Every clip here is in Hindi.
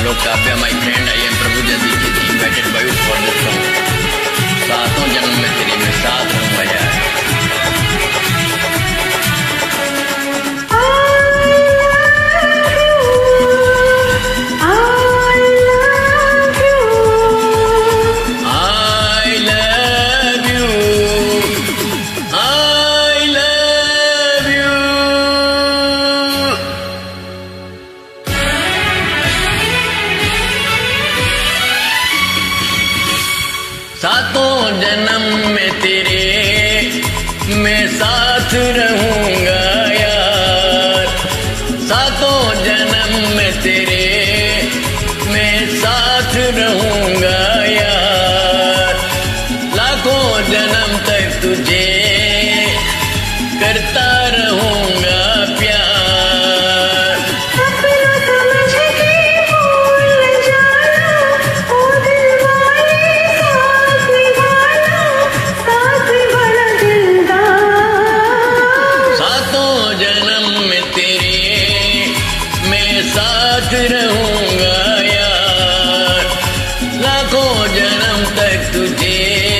Hello Kavya, my friend, I am Prabhuja Dixit, invited by you for this song. सातों जन्म में तेरे में साथ रहूंगा यार। सातों जन्म में तेरे मैं साथ रहूंगा यार। सातों जन्म में तेरे मैं साथ रहूंगा यार। लाखों जन्म तक तुझे करता रहूंगा प्यार। साथ रहूंगा यार। लाखों जन्म तक तुझे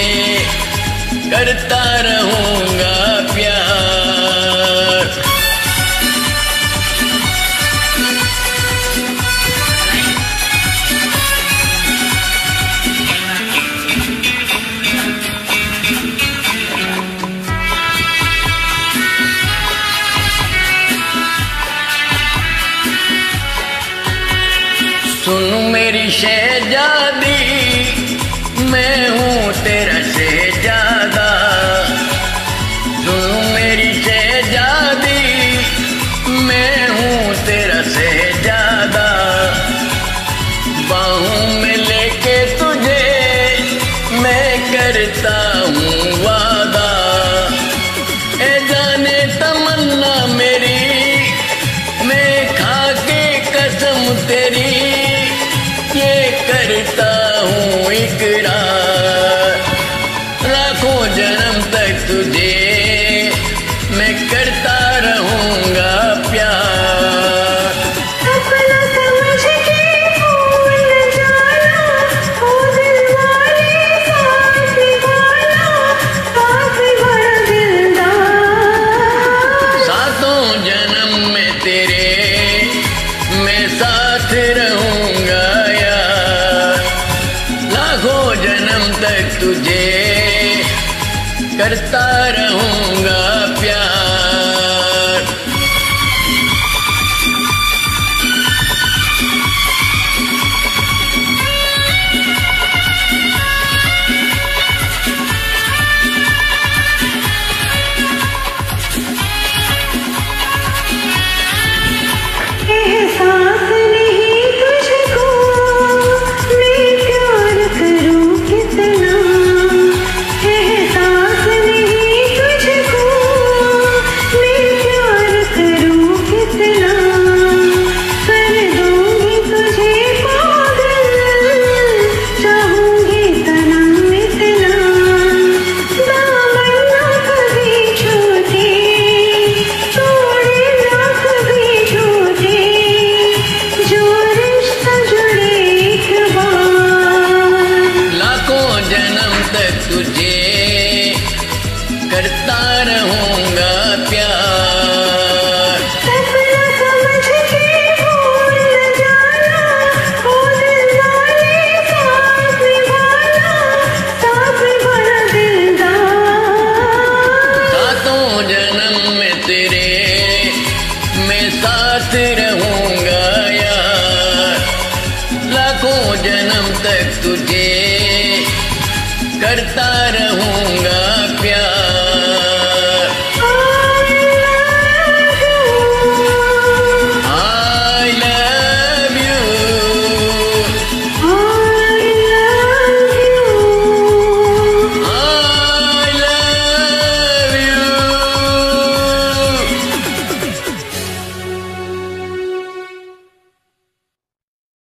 करता रहूंगा प्यार। सुन मेरी शहजादी, मैं हूँ तेरा शहजादा। सुन मेरी शहजादी, मैं हूँ तेरा शहजादा। बाहों में लेके तुझे मैं करता हूँ वादा। ए जाने तमन्ना मेरी, मैं खा के कसम तेरी ये करता हूँ इकरार। लाखों जन्म तक तुझे मैं करता रहूंगा प्यार। अपना समझ के भूल जाना, ओ दिल वाले साथ निभाना, साथ बड़ा दिलदार। सातों जन्म में तेरे मैं साथ रहूंगा यार। लाखों जन्म तक तुझे करता रहूंगा प्यार।